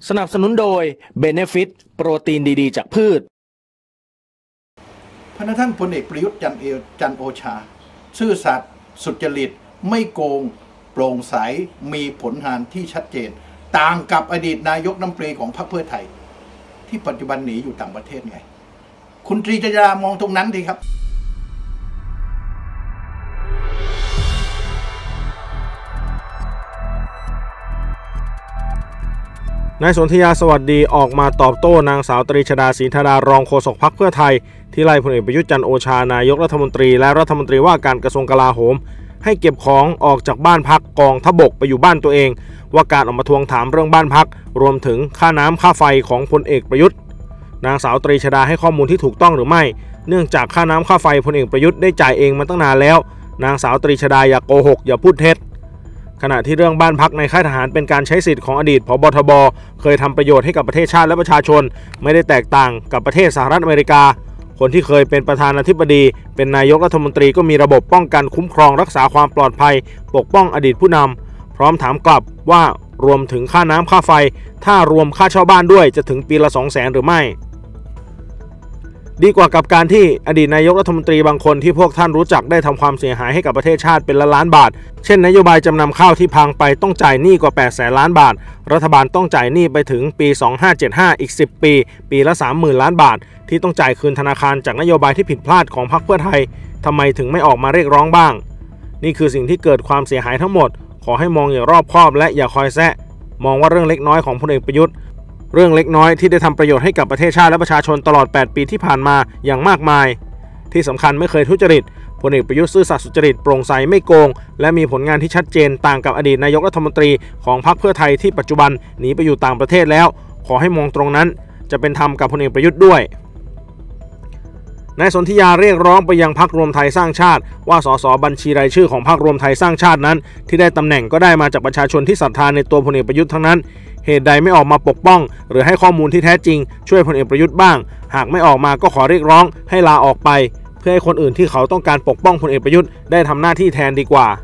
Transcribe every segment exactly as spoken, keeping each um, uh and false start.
สนับสนุนโดย Benefit โปรตีนดีๆจากพืชพระท่านพลเอกประยุทธ์จันทร์โอชาซื่อสัตย์สุจริตไม่โกงโปร่งใสมีผลงานที่ชัดเจนต่างกับอดีตนายกรัฐมนตรีของพรรคเพื่อไทยที่ปัจจุบันหนีอยู่ต่างประเทศไงคุณตรีจยามองตรงนั้นดีครับนายสนธยาสวัสดีออกมาตอบโต้นางสาวตรีชฎาศรีธารารองโฆษกพรรคเพื่อไทยที่ไล่พลเอกประยุทธ์จันทร์โอชานายกรัฐมนตรีและรัฐมนตรีว่าการกระทรวงกลาโหมให้เก็บของออกจากบ้านพักกองทัพบกไปอยู่บ้านตัวเองว่าการออกมาทวงถามเรื่องบ้านพักรวมถึงค่าน้ำค่าไฟของพลเอกประยุทธ์นางสาวตรีชฎาให้ข้อมูลที่ถูกต้องหรือไม่เนื่องจากค่าน้ำค่าไฟพลเอกประยุทธ์ได้จ่ายเองมาตั้งนานแล้วนางสาวตรีชฎาอย่าโกหกอย่าพูดเท็จขณะที่เรื่องบ้านพักในค่ายทหารเป็นการใช้สิทธิ์ของอดีตผบทบเคยทำประโยชน์ให้กับประเทศชาติและประชาชนไม่ได้แตกต่างกับประเทศสหรัฐอเมริกาคนที่เคยเป็นประธานาธิบดีเป็นนายกรัฐมนตรีก็มีระบบป้องกันคุ้มครองรักษาความปลอดภัยปกป้องอดีตผู้นำพร้อมถามกลับว่ารวมถึงค่าน้ำค่าไฟถ้ารวมค่าเช่าบ้านด้วยจะถึงปีละ สองแสน หรือไม่ดีกว่ากับการที่อดีตนายกรัฐมนตรีบางคนที่พวกท่านรู้จักได้ทำความเสียหายให้กับประเทศชาติเป็นล้านล้านบาทเช่นนโยบายจำนำข้าวที่พังไปต้องจ่ายหนี้กว่าแปดแสนล้านบาทรัฐบาลต้องจ่ายหนี้ไปถึงปีสองพันห้าร้อยเจ็ดสิบห้าอีกสิบปีปีละ สามหมื่น ล้านบาทที่ต้องจ่ายคืนธนาคารจากนโยบายที่ผิดพลาดของพรรคเพื่อไทยทำไมถึงไม่ออกมาเรียกร้องบ้างนี่คือสิ่งที่เกิดความเสียหายทั้งหมดขอให้มองอย่างรอบคอบและอย่าคอยแซะมองว่าเรื่องเล็กน้อยของพลเอกประยุทธ์เรื่องเล็กน้อยที่ได้ทำประโยชน์ให้กับประเทศชาติและประชาชนตลอดแปดปีที่ผ่านมาอย่างมากมายที่สำคัญไม่เคยทุจริตพลเอกประยุทธ์ซื่อสัตย์สุจริตโปร่งใสไม่โกงและมีผลงานที่ชัดเจนต่างกับอดีตนายกรัฐมนตรีของพรรคเพื่อไทยที่ปัจจุบันหนีไปอยู่ต่างประเทศแล้วขอให้มองตรงนั้นจะเป็นธรรมกับพลเอกประยุทธ์ด้วยนายสนธยาเรียกร้องไปยังพรรครวมไทยสร้างชาติว่าสสบัญชีรายชื่อของพรรครวมไทยสร้างชาตินั้นที่ได้ตำแหน่งก็ได้มาจากประชาชนที่ศรัทธาในตัวพลเอกประยุทธ์ทั้งนั้นเหตุใดไม่ออกมาปกป้องหรือให้ข้อมูลที่แท้จริงช่วยพลเอกประยุทธ์บ้างหากไม่ออกมาก็ขอเรียกร้องให้ลาออกไปเพื่อให้คนอื่นที่เขาต้องการปกป้องพลเอกประยุทธ์ได้ทำหน้าที่แทนดีกว่า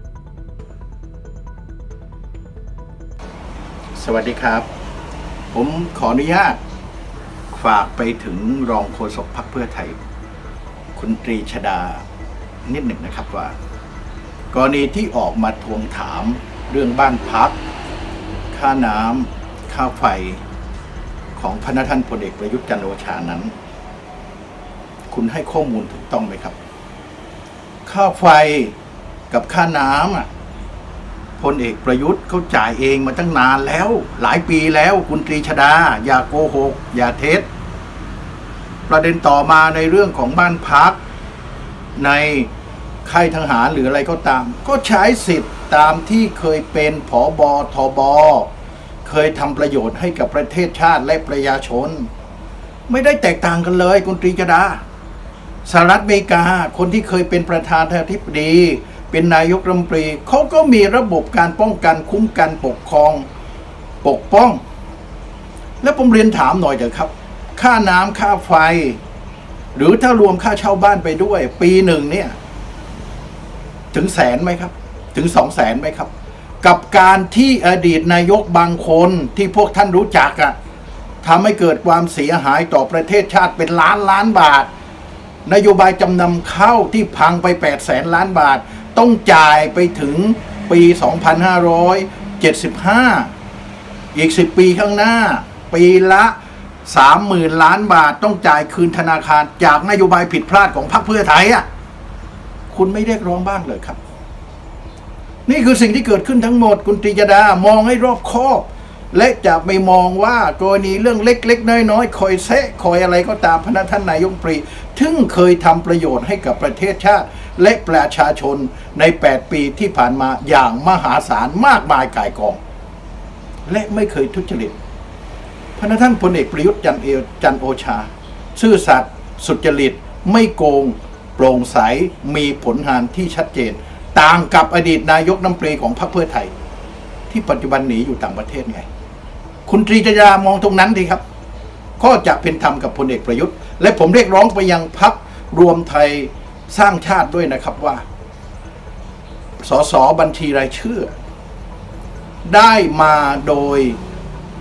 สวัสดีครับผมขออนุญาตฝากไปถึงรองโฆษกพรรคเพื่อไทยคุณตรีชฎานิดหนึ่งนะครับว่ากรณีที่ออกมาทวงถามเรื่องบ้านพักค่าน้ำค่าไฟของพระท่านพลเอกประยุทธ์จันทร์โอชานั้นคุณให้ข้อมูลถูกต้องไหมครับค่าไฟกับค่าน้ำอ่ะพลเอกประยุทธ์เขาจ่ายเองมาตั้งนานแล้วหลายปีแล้วคุณตรีชฎาอย่าโกหกอย่าเท็จประเด็นต่อมาในเรื่องของบ้านพักในค่ายทหารหรืออะไรก็ตามก็ใช้สิทธิ์ตามที่เคยเป็นผบทบเคยทำประโยชน์ให้กับประเทศชาติและประชาชนไม่ได้แตกต่างกันเลยคุณตรีชฎาสหรัฐอเมริกาคนที่เคยเป็นประธานาธิบดีเป็นนายกรัฐมนตรีเขาก็มีระบบการป้องกันคุ้มกันปกครองปกป้องแล้วผมเรียนถามหน่อยเถอะครับค่าน้ำค่าไฟหรือถ้ารวมค่าเช่าบ้านไปด้วยปีหนึ่งเนี่ยถึงแสนไหมครับถึงสองแสนไหมครับกับการที่อดีตนายกบางคนที่พวกท่านรู้จักอะทำให้เกิดความเสียหายต่อประเทศชาติเป็นล้านล้านบาทนโยบายจำนำข้าวที่พังไปแปดแสนล้านบาทต้องจ่ายไปถึงปีสองพันห้าร้อยเจ็ดสิบห้าอีกสิบปีข้างหน้าปีละสามหมื่นล้านบาทต้องจ่ายคืนธนาคารจากนโยบายผิดพลาดของพรรคเพื่อไทยอ่ะคุณไม่เรียกร้องบ้างเลยครับนี่คือสิ่งที่เกิดขึ้นทั้งหมดคุณตรีชฎามองให้รอบคอบและจะไม่มองว่ากรณีเรื่องเล็กๆน้อยๆคอยแซะคอยอะไรก็ตามพระท่านนายกรัฐมนตรีถึงเคยทำประโยชน์ให้กับประเทศชาติและประชาชนในแปดปีที่ผ่านมาอย่างมหาศาลมากมายก่ายกองและไม่เคยทุจริตพระท่านพลเอกประยุทธ์จันทร์โอชาซื่อสัตย์สุจริตไม่โกงโปร่งใสมีผลงานที่ชัดเจนต่างกับอดีตนายกรัฐมนตรีของพรรคเพื่อไทยที่ปัจจุบันหนีอยู่ต่างประเทศไงคุณตรีชฎามองตรงนั้นดีครับก็จะเป็นธรรมกับพลเอกประยุทธ์และผมเรียกร้องไปยังพรรครวมไทยสร้างชาติด้วยนะครับว่าสสบัญชีรายชื่อได้มาโดย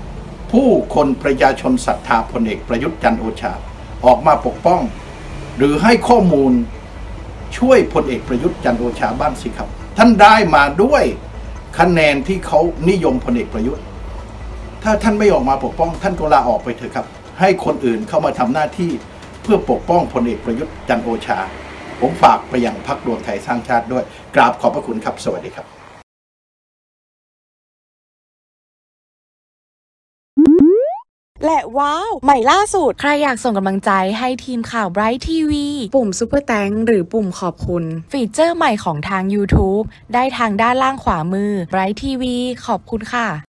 ผู้คนประชาชนศรัทธาพลเอกประยุทธ์จันทร์โอชาออกมาปกป้องหรือให้ข้อมูลช่วยพลเอกประยุทธ์จันทร์โอชาบ้างสิครับท่านได้มาด้วยคะแนนที่เขานิยมพลเอกประยุทธ์ถ้าท่านไม่ออกมาปกป้องท่านก็ลาออกไปเถอะครับให้คนอื่นเข้ามาทำหน้าที่เพื่อปกป้องพลเอกประยุทธ์จันทร์โอชาผมฝากไปยังพรรครวมไทยสร้างชาติด้วยกราบขอบพระคุณครับสวัสดีครับและว้าวใหม่ล่าสุดใครอยากส่งกำลังใจให้ทีมข่าว Bright ที วี ปุ่มซุปเปอร์แตงหรือปุ่มขอบคุณฟีเจอร์ใหม่ของทาง YouTube ได้ทางด้านล่างขวามือ Bright ที วี ขอบคุณค่ะ